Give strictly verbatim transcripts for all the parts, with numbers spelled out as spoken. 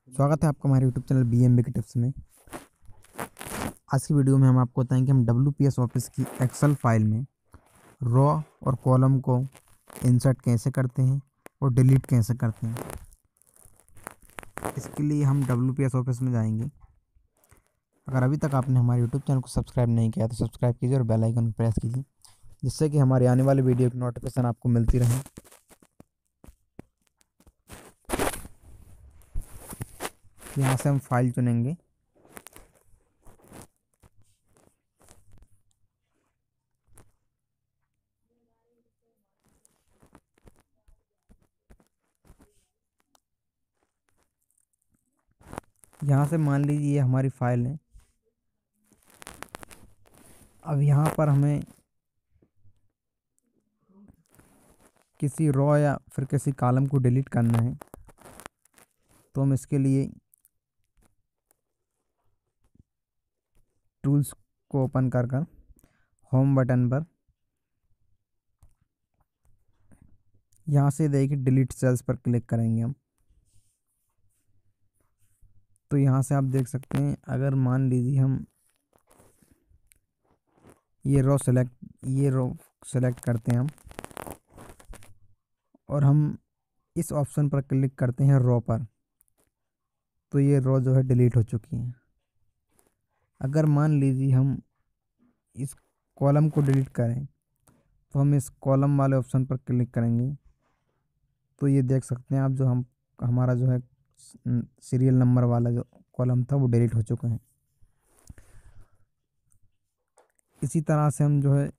स्वागत है आपका हमारे YouTube channel B M B के टिप्स में। आज की वीडियो में हम आपको बताएंगे कि हम डब्ल्यू पी एस ऑफिस की एक्सेल फाइल में रॉ और कॉलम को इंसर्ट कैसे करते हैं और डिलीट कैसे करते हैं। इसके लिए हम डब्ल्यू पी एस ऑफिस में जाएंगे। अगर अभी तक आपने हमारे यूट्यूब चैनल को सब्सक्राइब नहीं किया तो सब्सक्राइब कीजिए और बेल आइकन को प्रेस कीजिए, जिससे कि हमारी आने वाली वीडियो की नोटिफिकेशन आपको मिलती रहे। यहाँ से हम फाइल चुनेंगे। यहाँ से मान लीजिए ये हमारी फाइल है। अब यहाँ पर हमें किसी रॉ या फिर किसी कॉलम को डिलीट करना है, तो हम इसके लिए टूल्स को ओपन कर कर होम बटन पर यहाँ से देखिए डिलीट सेल्स पर क्लिक करेंगे हम। तो यहाँ से आप देख सकते हैं, अगर मान लीजिए हम ये रो सेलेक्ट ये रो सेलेक्ट करते हैं हम और हम इस ऑप्शन पर क्लिक करते हैं रो पर, तो ये रो जो है डिलीट हो चुकी है। अगर मान लीजिए हम इस कॉलम को डिलीट करें तो हम इस कॉलम वाले ऑप्शन पर क्लिक करेंगे, तो ये देख सकते हैं आप जो हम हमारा जो है सीरियल नंबर वाला जो कॉलम था वो डिलीट हो चुका है। इसी तरह से हम जो है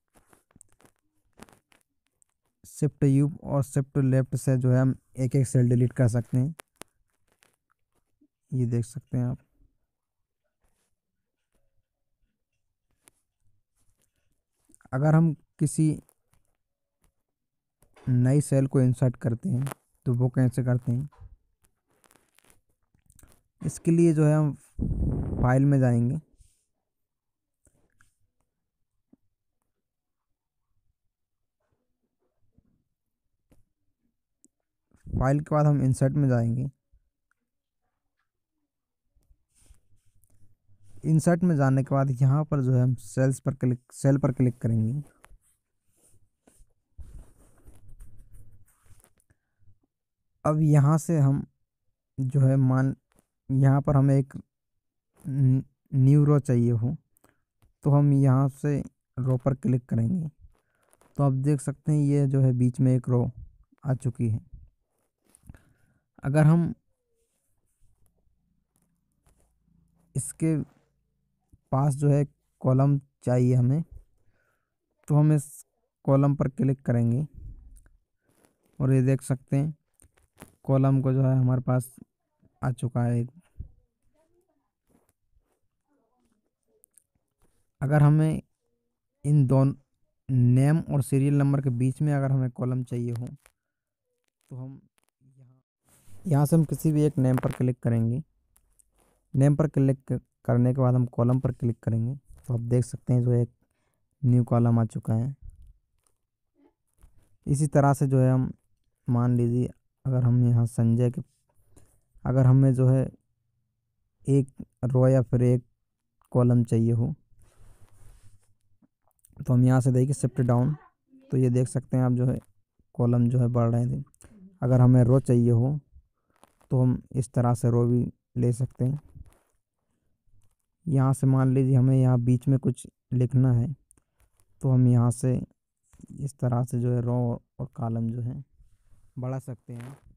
शिफ्ट यू और शिफ्ट लेफ्ट से जो है हम एक एक सेल डिलीट कर सकते हैं। ये देख सकते हैं आप। अगर हम किसी नई सेल को इंसर्ट करते हैं तो वो कैसे करते हैं, इसके लिए जो है हम फाइल में जाएंगे। फाइल के बाद हम इंसर्ट में जाएंगे। इंसर्ट में जाने के बाद यहाँ पर जो है हम सेल्स पर क्लिक सेल पर क्लिक करेंगे। अब यहाँ से हम जो है मान यहाँ पर हमें एक न्यू रो चाहिए हो, तो हम यहाँ से रो पर क्लिक करेंगे। तो आप देख सकते हैं ये जो है बीच में एक रो आ चुकी है। अगर हम इसके पास जो है कॉलम चाहिए हमें, तो हम इस कॉलम पर क्लिक करेंगे और ये देख सकते हैं कॉलम को जो है हमारे पास आ चुका है एक। अगर हमें इन दोनों नेम और सीरियल नंबर के बीच में अगर हमें कॉलम चाहिए हो, तो हम यहाँ यहाँ से हम किसी भी एक नेम पर क्लिक करेंगे। नेम पर क्लिक करने के बाद हम कॉलम पर क्लिक करेंगे, तो आप देख सकते हैं जो एक न्यू कॉलम आ चुका है। इसी तरह से जो है हम मान लीजिए अगर हम यहाँ संजय के अगर हमें जो है एक रो या फिर एक कॉलम चाहिए हो, तो हम यहाँ से देखिए शिफ्ट डाउन, तो ये देख सकते हैं आप जो है कॉलम जो है बढ़ रहे थे। अगर हमें रो चाहिए हो तो हम इस तरह से रो भी ले सकते हैं। यहाँ से मान लीजिए हमें यहाँ बीच में कुछ लिखना है, तो हम यहाँ से इस तरह से जो है रो और कॉलम जो है बढ़ा सकते हैं।